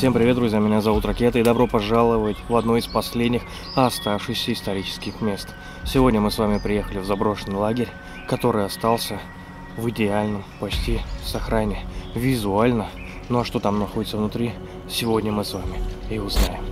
Всем привет, друзья, меня зовут Ракета, и добро пожаловать в одно из последних оставшихся исторических мест. Сегодня мы с вами приехали в заброшенный лагерь, который остался в идеальном почти сохранении визуально. Ну а что там находится внутри, сегодня мы с вами и узнаем.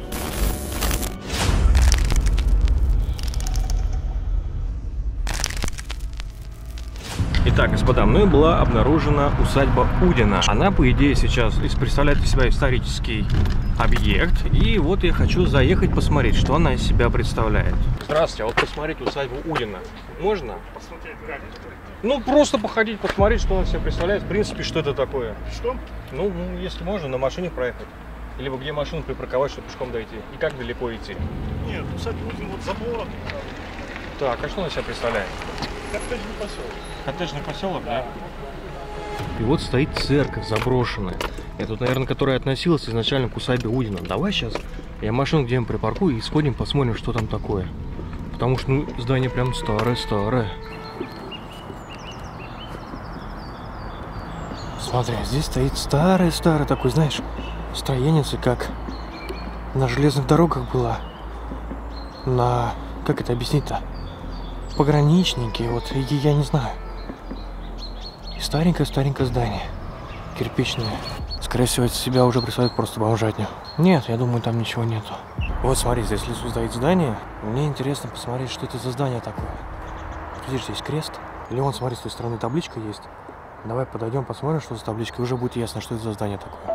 Итак, господа, мной была обнаружена усадьба Удина. Она, по идее, сейчас представляет из себя исторический объект. И вот я хочу заехать посмотреть, что она из себя представляет. Здравствуйте, а вот посмотреть усадьбу Удина можно? Посмотреть как? Ну, просто походить, посмотреть, что она из себя представляет. В принципе, что это такое. Что? Ну, если можно, на машине проехать. Либо где машину припарковать, чтобы пешком дойти. И как далеко идти? Нет, усадьба Удин, вот забор. Так, а что она из себя представляет? Коттеджный поселок. Коттеджный поселок, да? И вот стоит церковь заброшенная. Это, наверное, которая относилась изначально к усадьбе Удина. Давай сейчас я машину где-нибудь припаркую и сходим, посмотрим, что там такое. Потому что, ну, здание прям старое-старое. Смотри, здесь стоит старый-старый такой, знаешь, строеница, как на железных дорогах была. На... как это объяснить-то? Пограничники, вот, и я не знаю. И старенькое-старенькое здание. Кирпичное. Скорее всего, из себя уже представляет просто бомжатню. Нет, я думаю, там ничего нету. Вот смотри, здесь в лесу стоит здание. Мне интересно посмотреть, что это за здание такое. Видишь, здесь крест. Или вон, смотри, с той стороны табличка есть. Давай подойдем, посмотрим, что за табличка, и уже будет ясно, что это за здание такое.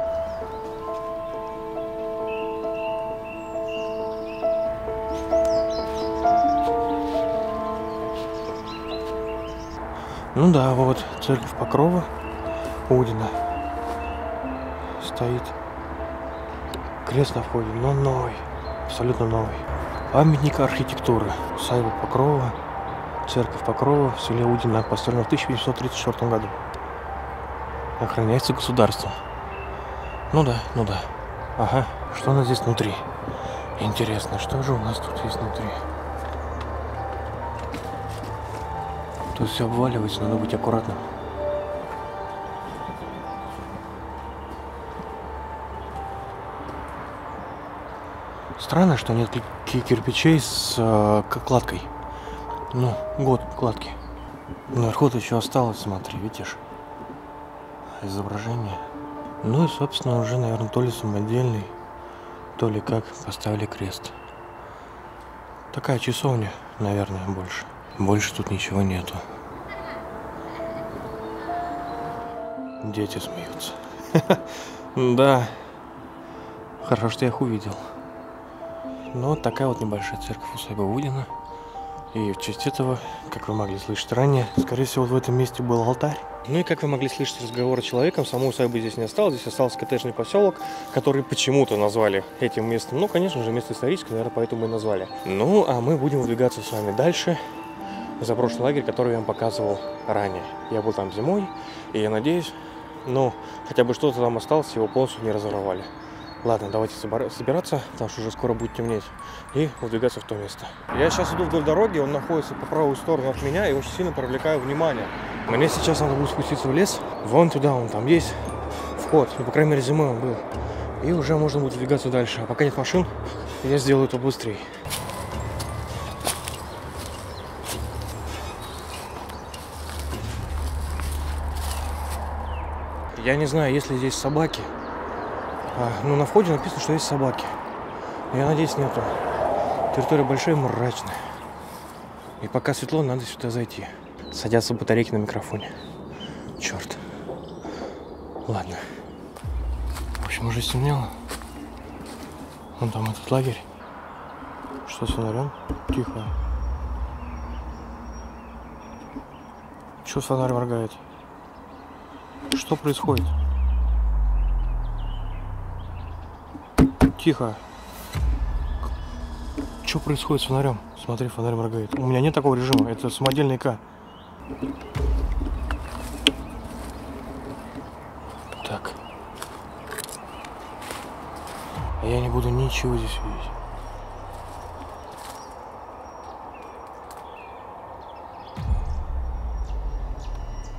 Ну да, вот церковь Покрова Удина. Стоит крест на входе, но новый, абсолютно новый. Памятник архитектуры. Усадьба Покрова, церковь Покрова в селе Удина, построена в 1834 году. Охраняется государством. Ну да. Ага, что у нас здесь внутри? Интересно, что же у нас тут есть внутри? Тут все обваливается, надо быть аккуратным. Странно, что нет кирпичей с кладкой. Ну, год кладки. Наверху-то еще осталось, смотри, видишь? Изображение. Ну и, собственно, уже, наверное, то ли самодельный, то ли как поставили крест. Такая часовня, наверное, больше. Больше тут ничего нету. Дети смеются. Да. Хорошо, что я их увидел. Ну, вот такая вот небольшая церковь усадьба Удина. И в честь этого, как вы могли слышать ранее, скорее всего, в этом месте был алтарь. Ну и как вы могли слышать разговоры с человеком, самой усадьбы здесь не осталось. Здесь остался коттеджный поселок, который почему-то назвали этим местом. Ну, конечно же, место историческое, наверное, поэтому и назвали. Ну, а мы будем выдвигаться с вами дальше. Заброшенный лагерь, который я вам показывал ранее. Я был там зимой, и я надеюсь, ну, хотя бы что-то там осталось, его полностью не разорвали. Ладно, давайте собираться, потому что уже скоро будет темнеть, и выдвигаться в то место. Я сейчас иду вдоль дороги, он находится по правую сторону от меня, и очень сильно привлекаю внимание. Мне сейчас надо будет спуститься в лес, вон туда, он там есть вход, ну, по крайней мере, зимой он был. И уже можно будет двигаться дальше. А пока нет машин, я сделаю это быстрее. Я не знаю, есть ли здесь собаки. Ну, на входе написано, что есть собаки. Но я надеюсь, нету. Территория большая и мрачная. И пока светло, надо сюда зайти. Садятся батарейки на микрофоне. Черт. Ладно. В общем, уже стемнело. Вон там этот лагерь. Что с фонарем? Тихо. Что фонарь моргает? Что происходит? Тихо. Что происходит с фонарем? Смотри, фонарь моргает. У меня нет такого режима. Это самодельный К. Так. А я не буду ничего здесь видеть.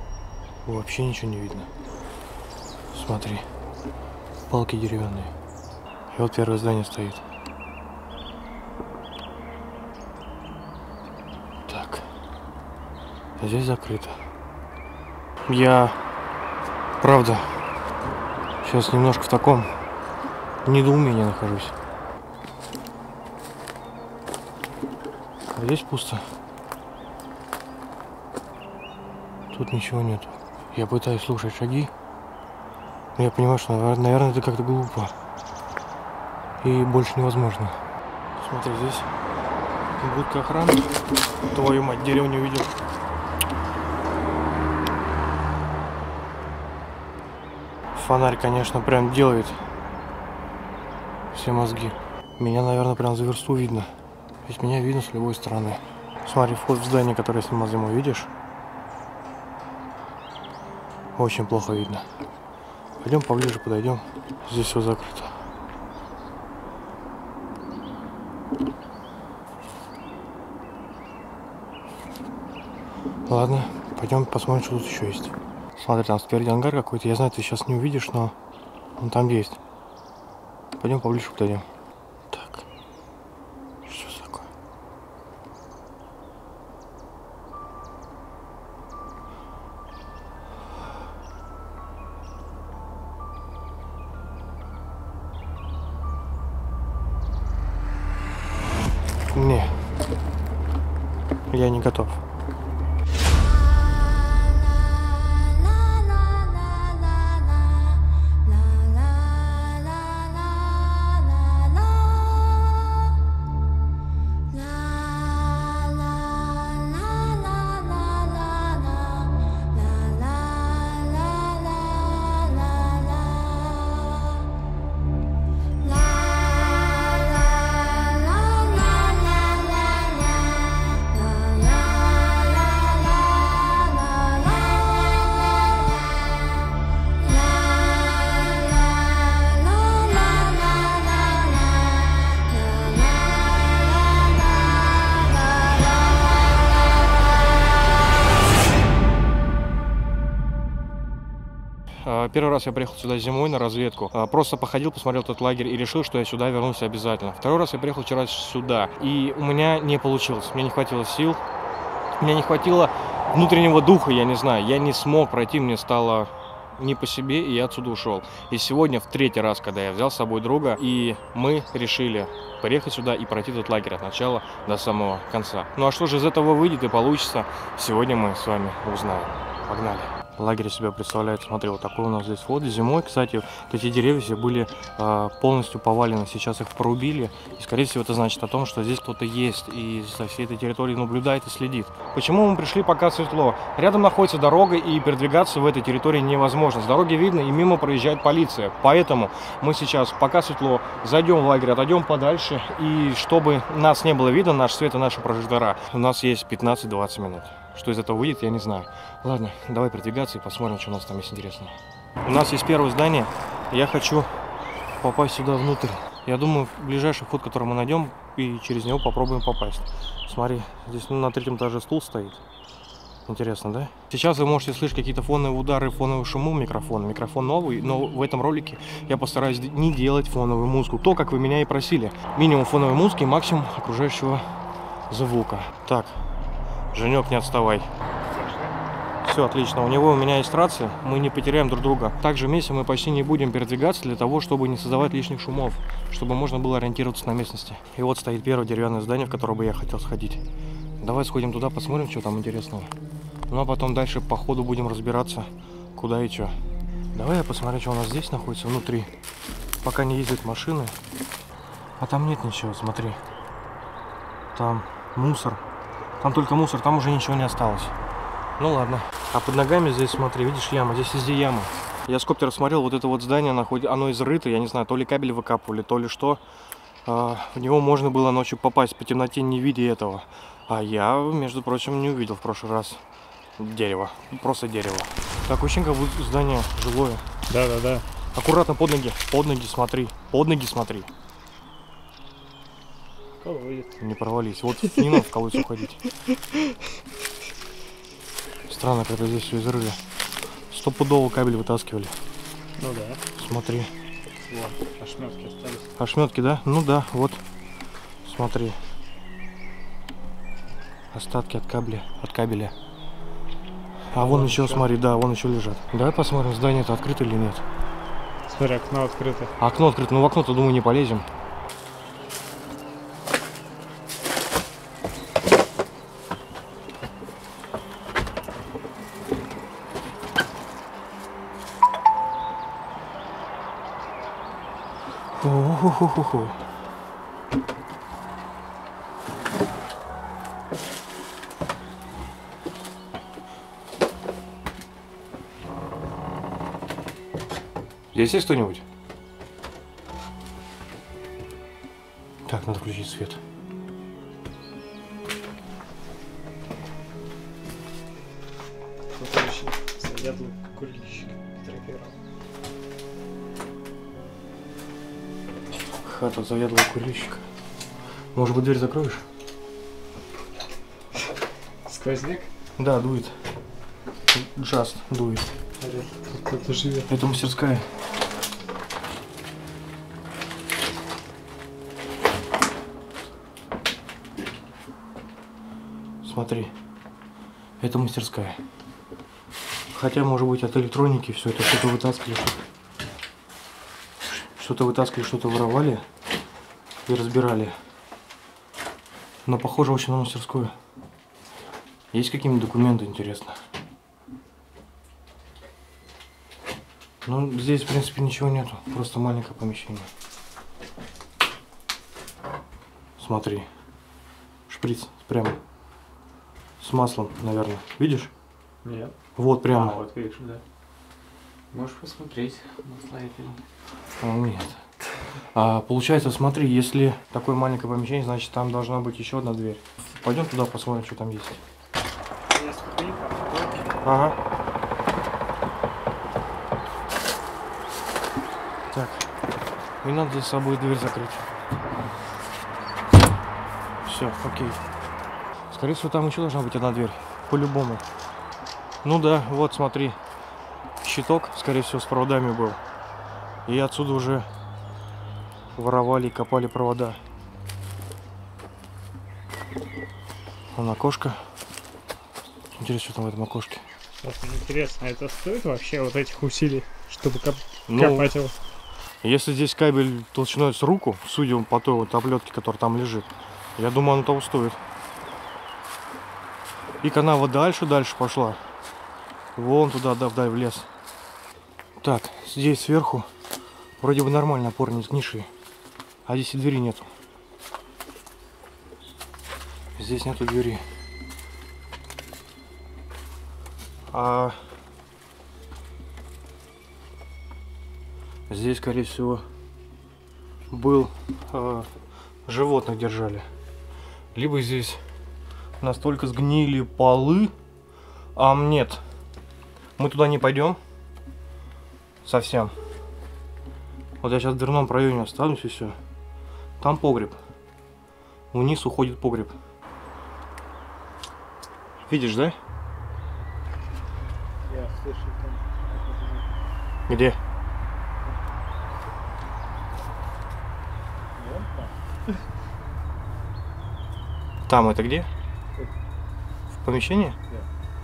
Вообще ничего не видно. Смотри. Палки деревянные. И вот первое здание стоит. Так. Здесь закрыто. Я, правда, сейчас немножко в таком недоумении нахожусь. Здесь пусто. Тут ничего нету. Я пытаюсь слушать шаги. Но я понимаю, что, наверное, это как-то глупо. И больше невозможно. Смотри, здесь будка охраны. Твою мать, дерево не увидел. Фонарь, конечно, прям делает все мозги. Меня, наверное, прям за версту видно. То есть меня видно с любой стороны. Смотри, вход в здание, которое я снимал зимой, видишь? Очень плохо видно. Пойдем поближе, подойдем. Здесь все закрыто. Ладно, пойдем посмотрим, что тут еще есть. Смотри, там спереди ангар какой-то. Я знаю, ты сейчас не увидишь, но он там есть. Пойдем поближе подойдем. Так. Что такое? Не. Я не готов. Первый раз я приехал сюда зимой на разведку, просто походил, посмотрел этот лагерь и решил, что я сюда вернусь обязательно. Второй раз я приехал вчера сюда, и у меня не получилось, мне не хватило сил, мне не хватило внутреннего духа, я не знаю, я не смог пройти, мне стало не по себе, и я отсюда ушел. И сегодня в третий раз, когда я взял с собой друга, и мы решили приехать сюда и пройти этот лагерь от начала до самого конца. Ну а что же из этого выйдет и получится, сегодня мы с вами узнаем. Погнали! Лагерь себя представляет, смотри, вот такой у нас здесь вход. Зимой, кстати, эти деревья все были полностью повалены, сейчас их порубили. И, скорее всего, это значит о том, что здесь кто-то есть и со всей этой территории наблюдает и следит. Почему мы пришли, пока светло? Рядом находится дорога, и передвигаться в этой территории невозможно. С дороги видно, и мимо проезжает полиция. Поэтому мы сейчас, пока светло, зайдем в лагерь, отойдем подальше. И чтобы нас не было видно, наш свет и наши прожектора, у нас есть 15-20 минут. Что из этого выйдет, я не знаю. Ладно, давай передвигаться и посмотрим, что у нас там есть интересного. У нас есть первое здание. Я хочу попасть сюда внутрь. Я думаю, ближайший вход, который мы найдем, и через него попробуем попасть. Смотри, здесь на третьем этаже стул стоит. Интересно, да? Сейчас вы можете слышать какие-то фоновые удары, фоновые шумы микрофона. Микрофон новый, но в этом ролике я постараюсь не делать фоновую музыку. То, как вы меня и просили. Минимум фоновой музыки, максимум окружающего звука. Так. Женек, не отставай. Все отлично. У него, у меня есть рация. Мы не потеряем друг друга. Также вместе мы почти не будем передвигаться для того, чтобы не создавать лишних шумов, чтобы можно было ориентироваться на местности. И вот стоит первое деревянное здание, в которое бы я хотел сходить. Давай сходим туда, посмотрим, что там интересного. Ну а потом дальше по ходу будем разбираться, куда и что. Давай я посмотрю, что у нас здесь находится внутри. Пока не ездят машины. А там нет ничего, смотри. Там мусор. Там только мусор, там уже ничего не осталось. Ну ладно. А под ногами здесь, смотри, видишь, яма. Здесь везде яма. Я с коптера смотрел, вот это вот здание, оно изрыто. Я не знаю, то ли кабель выкапывали, то ли что. В него можно было ночью попасть по темноте, не видя этого. А я, между прочим, не увидел в прошлый раз дерево. Просто дерево. Так, очень как будто здание жилое. Да. Аккуратно под ноги. Под ноги смотри. Под ноги смотри. Не провались. Вот не надо в колодец уходить. Странно, когда здесь все изрыли. Стопудово кабель вытаскивали. Ну да. Смотри. Вот, ошметки остались. Ошметки, да? Ну да, вот. Смотри. Остатки от кабеля. А вон еще, смотри, да, вон еще лежат. Давай посмотрим, здание-то открыто или нет. Смотри, окно открыто. Окно открыто, ну в окно-то, думаю, не полезем. Ху-ху-ху-ху-ху. Здесь есть кто-нибудь? Так, надо включить свет. Тут очень заядлый курильщик фотографировал. Хата заядлого курильщика. Может быть, дверь закроешь? Сквозняк? Да, дует. Джаст дует. Тут кто-то живет. Это мастерская. Смотри. Это мастерская. Хотя, может быть, от электроники все это что-то вытаскивали, что-то воровали и разбирали. Но похоже очень на мастерскую. Есть какие-нибудь документы, интересно? Ну, здесь, в принципе, ничего нету. Просто маленькое помещение. Смотри. Шприц прямо. С маслом, наверное. Видишь? Нет. Вот прямо. Вот видишь, да. Можешь посмотреть, масло это или нет. Нет. Получается, смотри, если такое маленькое помещение, значит там должна быть еще одна дверь. Пойдем туда посмотрим, что там есть. Ага. Так. И надо за собой дверь закрыть. Все, окей. Скорее всего, там еще должна быть одна дверь. По-любому. Ну да, вот смотри. Щиток, скорее всего, с проводами был. И отсюда уже воровали и копали провода. Вон окошко. Интересно, что там в этом окошке. Интересно, это стоит вообще вот этих усилий, чтобы копать его? Если здесь кабель толщиной с руку, судя по той вот оплетке, которая там лежит, я думаю, оно того стоит. И канава дальше пошла. Вон туда, да, вдаль в лес. Так, здесь сверху вроде бы нормально, опоры не сгнившие. А здесь и двери нету. Здесь нету двери. Здесь, скорее всего, был животных держали. Либо здесь настолько сгнили полы. Нет. Мы туда не пойдем. Совсем. Вот я сейчас в дверном проеме останусь и все. Там погреб. Вниз уходит погреб. Видишь, да? Я слышу там. Где? Вон там. Там это где? В помещении? Да.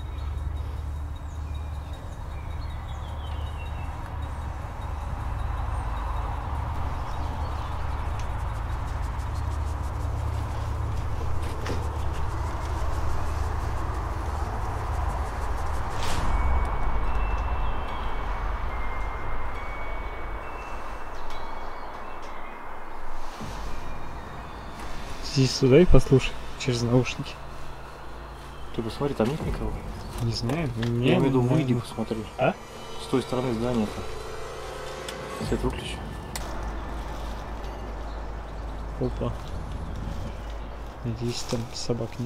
Здесь сюда и послушай через наушники. Ты посмотри, там нет никого. Не знаю. Я имею в виду, выйди, посмотри. А? С той стороны здания-то. Свет выключи. Опа. Надеюсь, там собак нет.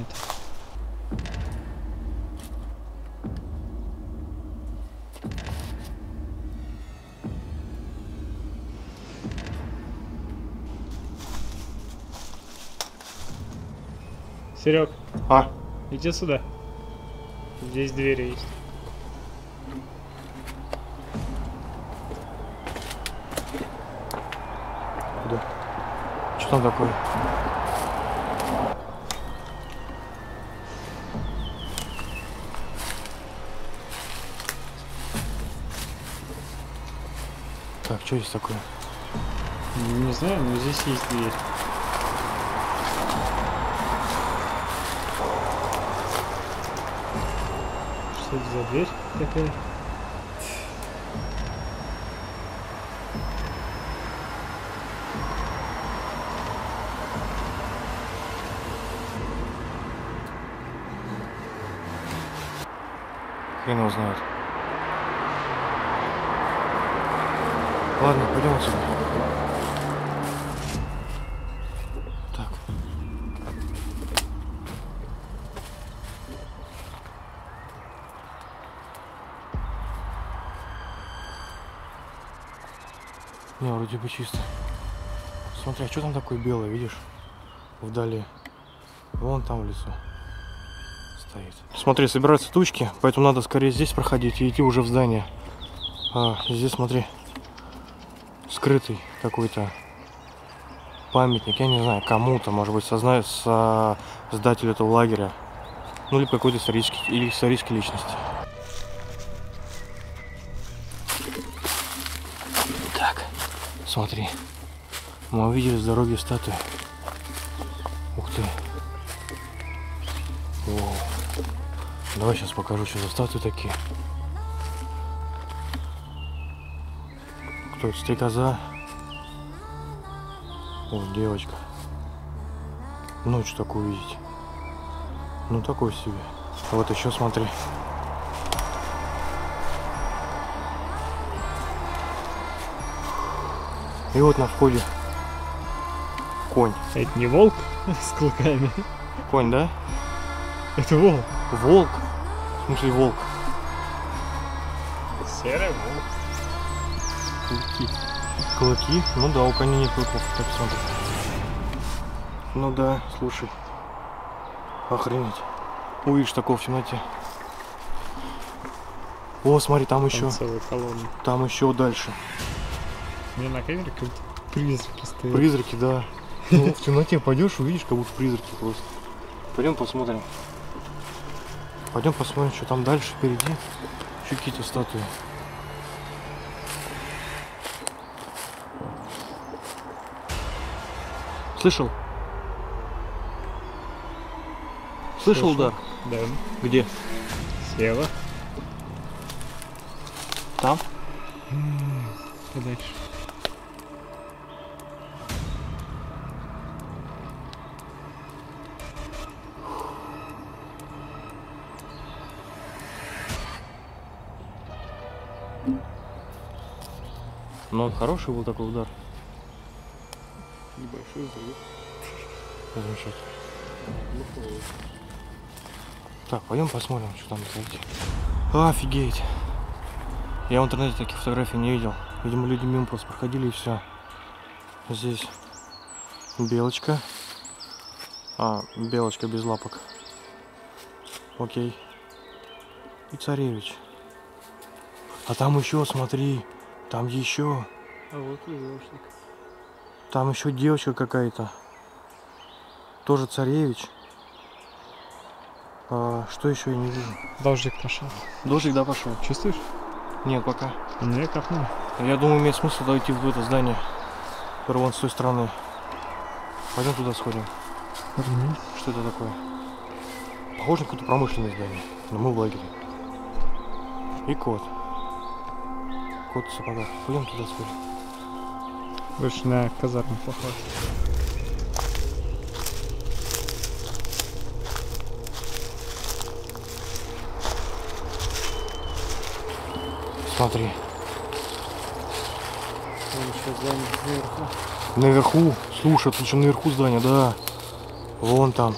Серег, иди сюда. Здесь двери есть. Что там такое? Так, что здесь такое? Не знаю, но здесь есть дверь. Что это за дверь такая? Хрен его знает. Ладно, пойдем отсюда. Так. Не, вроде бы чисто. Смотри, а что там такое белое, видишь? Вдали. Вон там в лесу стоит. Смотри, собираются тучки, поэтому надо скорее здесь проходить и идти уже в здание. А здесь, смотри, скрытый какой-то памятник, я не знаю, кому-то, может быть, создателю этого лагеря. Ну, или какой-то исторической личности. Так, смотри. Мы увидели с дороги статуи. Ух ты. Воу. Давай сейчас покажу, что за статуи такие. Кто это? Стрекоза. О, девочка. Ночь такую видеть. Ну, такой себе. Вот еще смотри. И вот на входе конь. Это не волк с клыками? Конь, да? Это волк. Волк? В смысле волк? Серый волк. Клыки. Клыки? Ну да, у коня нет клыков, так смотри. Ну да, слушай. Охренеть. Увидишь такого в темноте. О, смотри, там еще. Целая колонна. Там еще дальше. Мне на камере как призраки стоят. Призраки, да. Ну, в темноте пойдешь, увидишь, как будто призраки просто. Пойдем посмотрим. Пойдем посмотрим, что там дальше впереди. Еще какие-то статуи. Слышал? Слышал удар? Да. Где? Слева. Там? И дальше. Ну, хороший был такой удар. Небольшой взрыв. Замечательно. Так, пойдем посмотрим, что там сзади. Офигеть. Я в интернете таких фотографий не видел. Видимо, люди мимо просто проходили и все. Здесь белочка. Белочка без лапок. Окей. И царевич. А там еще, смотри, там еще. А вот и девушник. Там еще девочка какая-то. Тоже царевич. Что еще я не вижу? Дождик пошел. Дождик, да, пошел. Чувствуешь? Нет, пока. Ну я копнул. Я думаю, имеет смысл дойти в это здание. Которое вон с той стороны. Пойдем туда сходим. Что это такое? Похоже на какое-то промышленное здание. Но мы в лагере. И кот. Кот в сапогах. Пойдем туда сходим. Больше на казарму похож. Смотри. Там еще здание сверху. Наверху. Слушай, тут еще наверху здание, да. Вон там.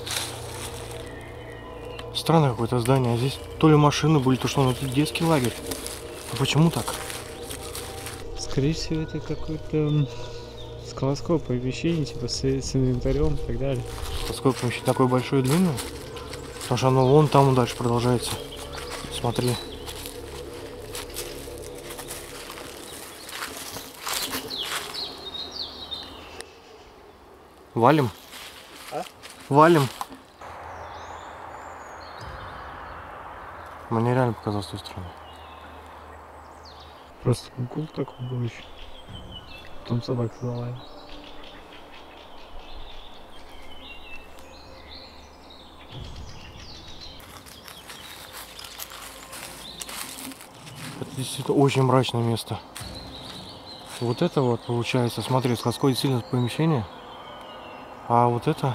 Странное какое-то здание. А здесь то ли машины были, то что это детский лагерь. А почему так? Скорее всего, это какое-то складское помещение, типа с инвентарем и так далее. Сколько помещение такое большое и длинное? Потому что оно вон там дальше продолжается. Смотри. Валим? А? Валим. Мне реально показалось с той стороны. Просто гул такой был еще. Потом собака залаяла. Это действительно очень мрачное место. Вот это вот получается, смотри, складское сильное помещение. А вот это...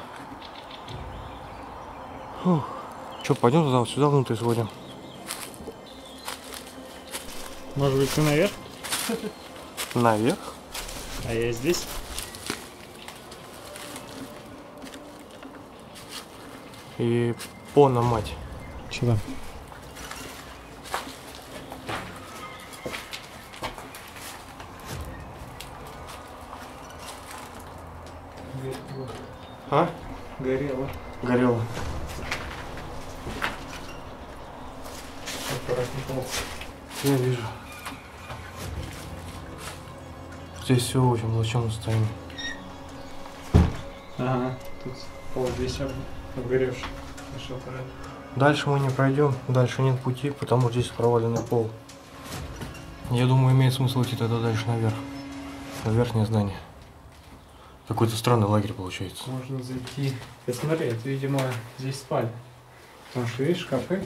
Что, пойдем туда, вот сюда внутрь сводим. Может быть, ты наверх? Наверх? А я здесь? И пона мать. Че там? А? Горело. Горело. Я вижу. Здесь все в очень плачевном состоянии. Ага, тут пол весь обгоревший. Хорошо, правильно. Дальше мы не пройдем, дальше нет пути, потому что здесь проваленный пол. Я думаю, имеет смысл идти тогда дальше наверх. На верхнее здание. Какой-то странный лагерь получается. Можно зайти. Ты смотри, это, видимо, здесь спали. Потому что, видишь, шкафы.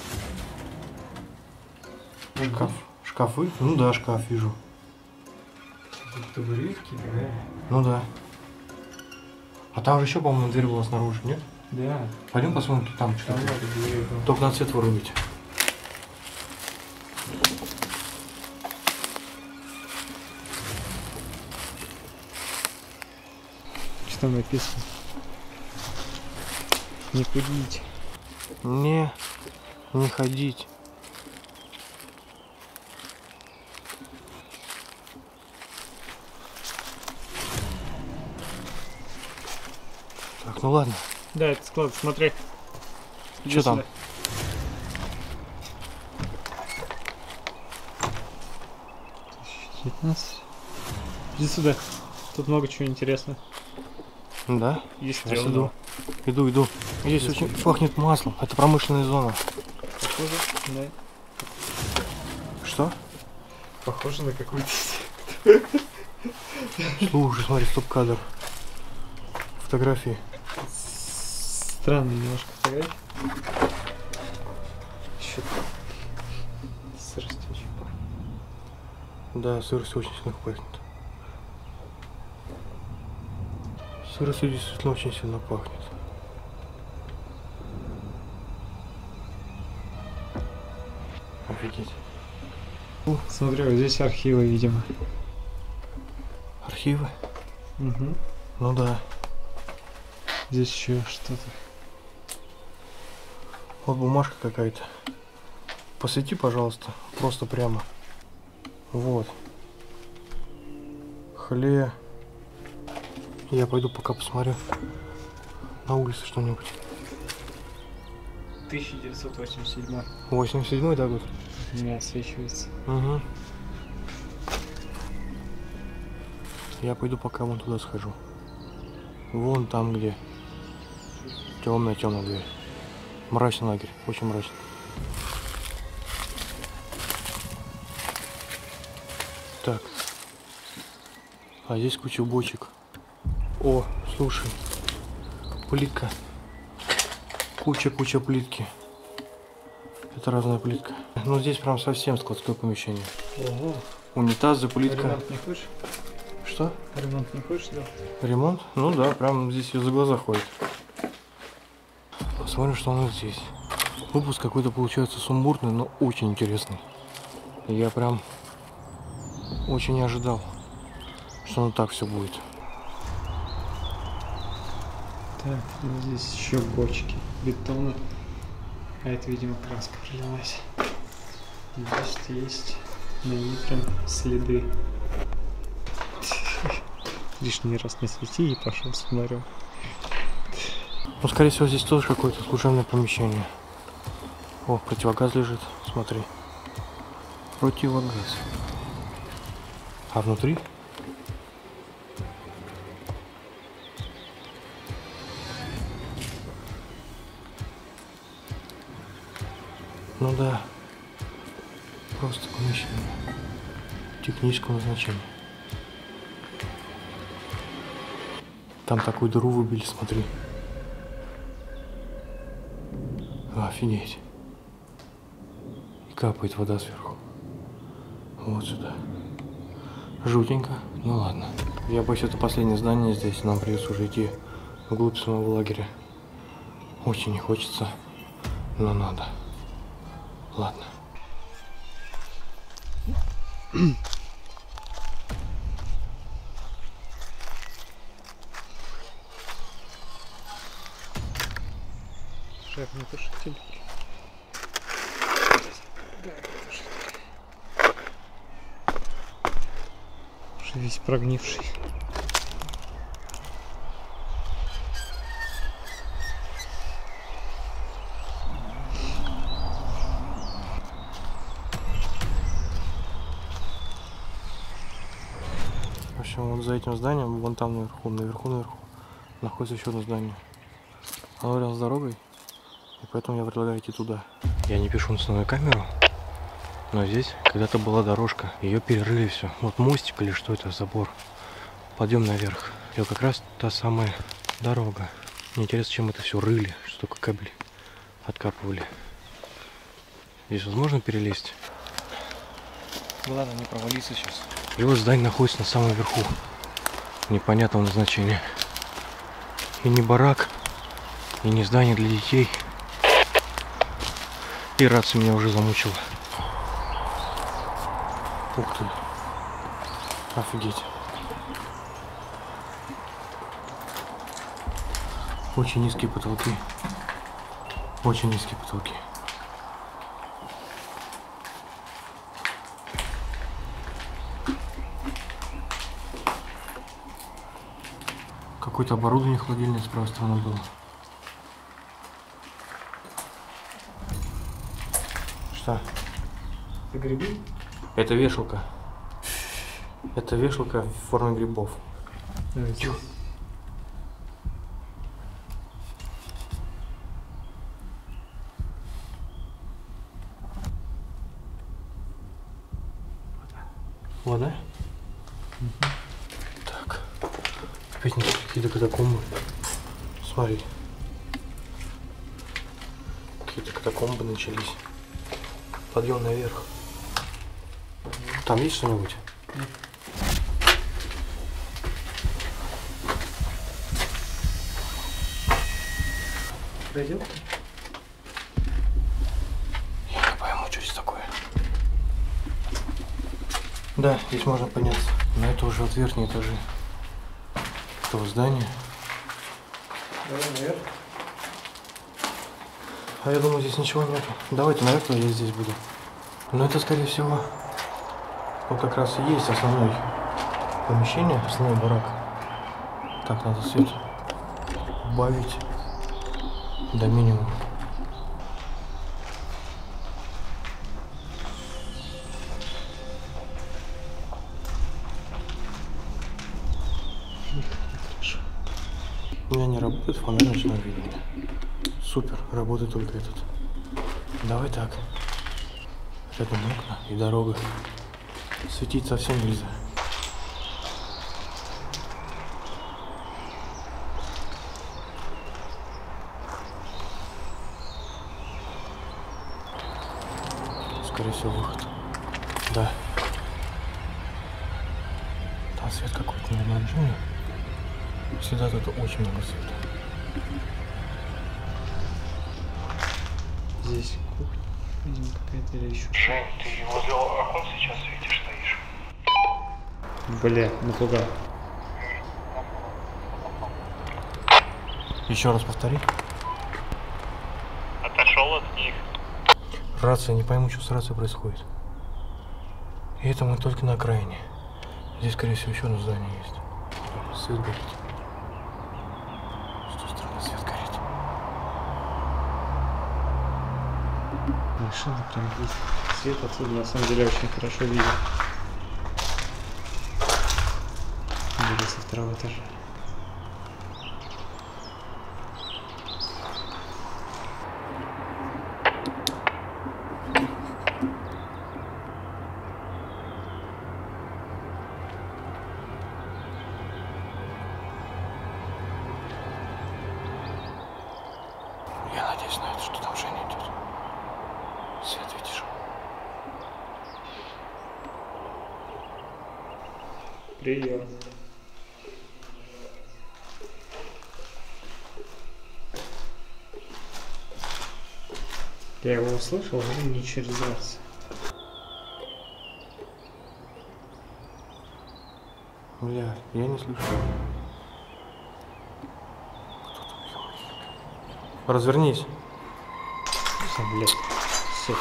Шкаф. Шкафы? Ну да, шкаф вижу. Табуретки, да? Ну да. А там же еще, по-моему, дверь была снаружи, нет? Да. Пойдем посмотрим, там что-то. Там много дверей было. Только надо свет вырубить. Что там написано? Не ходить. Не ходить. Так, ну ладно. Да, это склад, смотри. Что там? Иди сюда. Тут много чего интересного. Да? Есть Сейчас стрелы. иду. Здесь очень пахнет маслом. Это промышленная зона. Похоже, да. Что? Похоже на какую-то... Слушай, смотри, стоп-кадр. Фотографии. Странный немножко фотография. Еще сыростью очень пахнет. Да, сыростью очень сильно пахнет. Сыростью действительно очень сильно пахнет. Офигеть. Смотри, вот здесь архивы, видимо. Архивы? Угу. Ну да. Здесь еще что-то. Вот бумажка какая-то. Посвети, пожалуйста. Просто прямо. Вот. Хле. Я пойду пока посмотрю на улице что-нибудь. 1987. 87-й, да, год? Не освечивается. Угу. Я пойду пока вон туда схожу. Вон там, где темная дверь. Мрачный лагерь, очень мрачный. Так. А здесь куча бочек. О, слушай. Плитка. Куча плитки. Это разная плитка. Ну здесь прям совсем складское помещение. Ого. Унитазы, плитка. Ремонт не хочешь? Что? Ремонт не хочешь сделать? Ремонт? Ну да, прям здесь ее за глаза ходит. Посмотрим, что у нас здесь. Выпуск какой-то получается сумбурный, но очень интересный. Я прям очень не ожидал, что оно так все будет. Так, ну здесь еще бочки бетона. А это, видимо, краска пролилась. Здесь есть на ней прям следы. Лишний раз не свети и пошел с фонарем. Ну, скорее всего, здесь тоже какое-то служебное помещение. О, противогаз лежит, смотри. Противогаз. А внутри? Ну да. Просто помещение технического назначения. Там такую дыру выбили, смотри. Офигеть. И капает вода сверху. Вот сюда. Жутенько. Ну ладно. Я боюсь, это последнее здание здесь. Нам придется уже идти вглубь самого лагеря. Очень не хочется, но надо. Ладно. Шеф, не тушитель. Уже весь прогнивший. В общем, вот за этим зданием, вон там наверху, находится еще одно здание. Оно рядом с дорогой, и поэтому я предлагаю идти туда. Я не пишу на основную камеру, но здесь когда-то была дорожка, ее перерыли все. Вот мостик или что это, забор. Подъем наверх. И вот как раз та самая дорога. Мне интересно, чем это все рыли, что такое кабели откапывали. Здесь возможно перелезть? Главное не провалиться сейчас. И вот здание находится на самом верху. Непонятного назначения. И не барак, и не здание для детей. И рация меня уже замучила. Ух ты. Офигеть. Очень низкие потолки. Очень низкие потолки. Какое-то оборудование холодильное с правой стороны было. Что? Это грибы? Это вешалка. Это вешалка в форме грибов. Давайте. Вода? Так. Опять какие-то катакомбы. Смотри. Какие-то катакомбы начались. Подъем наверх. Там есть что-нибудь? Нет. Дойдем? Я не пойму, что здесь такое. Да, здесь можно подняться. Но это уже вот верхние этажи этого здания. Давай наверх. А я думаю, здесь ничего нет. Давайте наверх, я здесь буду. Но это, скорее всего, вот как раз и есть основное помещение, основной барак. Так, надо свет убавить до минимума. У меня не работает фонарь ночного видения. Супер, работает только этот. Давай так. Рядом окна и дорога. Светить совсем нельзя. Скорее всего, выход. Да. Там свет какой-то ненормальный. Всегда тут очень много света. Здесь кухня, видимо, какая-то или еще. Жень, ты возле окон сейчас светишь, стоишь? Бля, напугал. Еще раз повтори. Отошел от них. Рация, не пойму, что с рацией происходит. И это мы только на окраине. Здесь, скорее всего, еще одно здание есть. Свет горит. С той стороны свет горит. Машина прям здесь. Свет отсюда на самом деле очень хорошо виден. Или со второго этажа. Прием. Я его услышал, но не через раз. Бля, я не слышу. Развернись. Все, блядь. Все.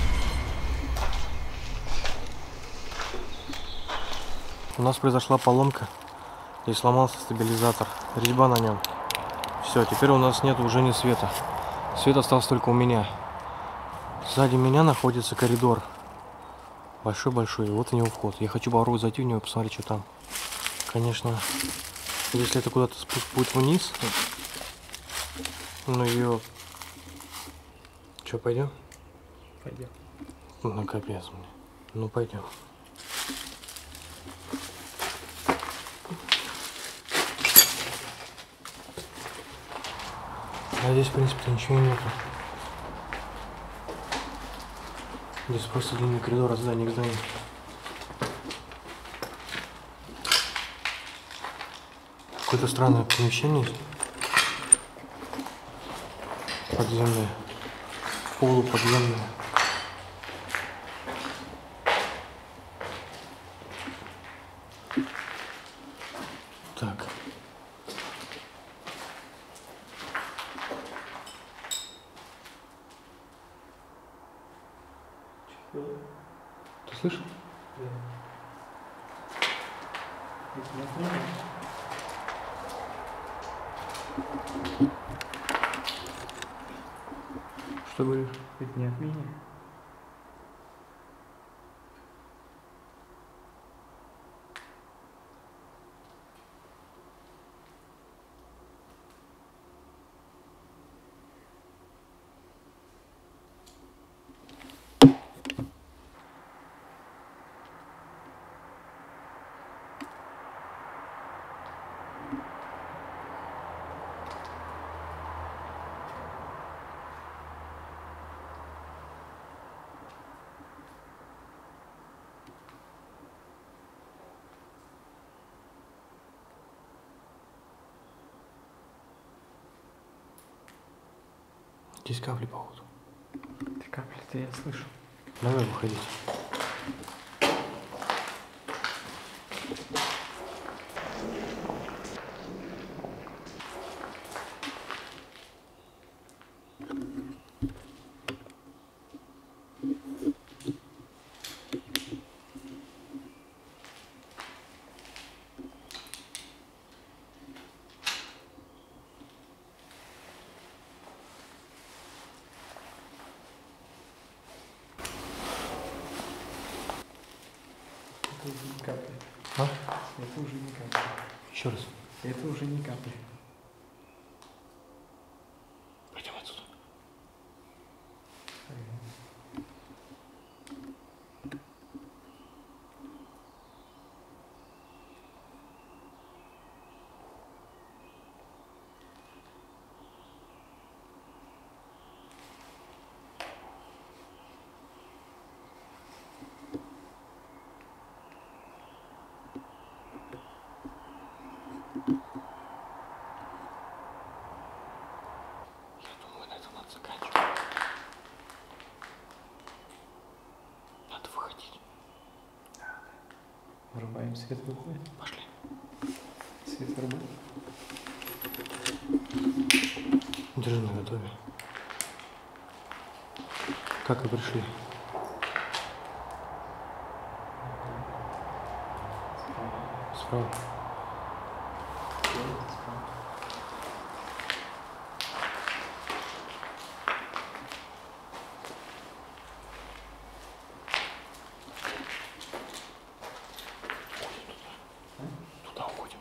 У нас произошла поломка и сломался стабилизатор. Резьба на нем. Все, теперь у нас нет уже ни света. Свет остался только у меня. Сзади меня находится коридор. Большой-большой. Вот в него вход. Я хочу попробовать зайти в него и посмотреть, что там. Конечно, если это куда-то спуск будет вниз, ну ее... Че, пойдем? Пойдем. Ну капец мне. Ну пойдем. А здесь, в принципе, ничего нету. Здесь просто длинный коридор от здания к зданию. Какое-то странное помещение. Подземное. Полуподземное. Так. Ты слышишь? Что говоришь? Это не от меня. Здесь капли, походу. Ты капли-то я слышу. Давай выходить. Это уже не капли. А? Это уже не капли. Еще раз. Это уже не капли. Пойдем отсюда. Я думаю, на этом надо заканчивать. Надо выходить. Врубаем свет, выходит. Пошли. Свет врубаем. Держи на готове. Как вы пришли? Справа. Туда уходим.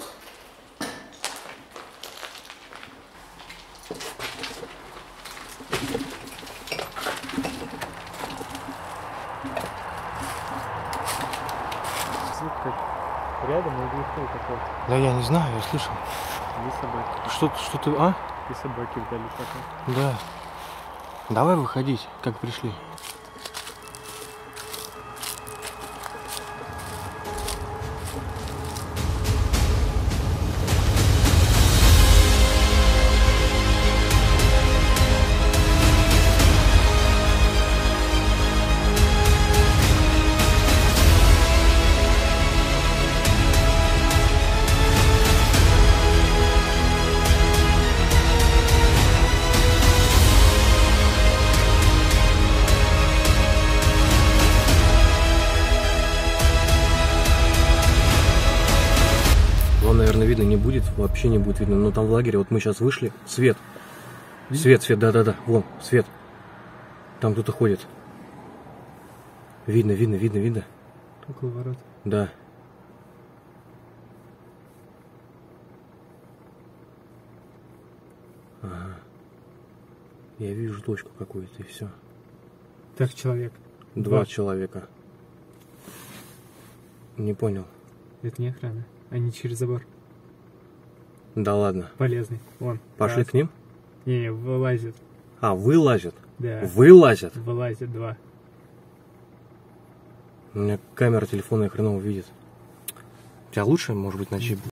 Звук как рядом и глухой такой. Да я не знаю, я слышал. И собаки. Что ты, а? И собаки вдали такой. Да. Давай выходить, как пришли. не будет, вообще не будет видно. Но там в лагере, вот мы сейчас вышли, свет. Свет, да-да-да, вон, свет. Там кто-то ходит. Видно. Около ворот. Да. Ага. Я вижу точку какую-то, и все. Так, человек. Два человека. Не понял. Это не охрана. Они через забор. Да ладно. Полезный. Вон. Пошли раз. к ним? Не, вылазят. А, вылазят? Да. Вылазят? Вылазят два. У меня камера телефонная хреново видит. У тебя лучше, может быть, ночи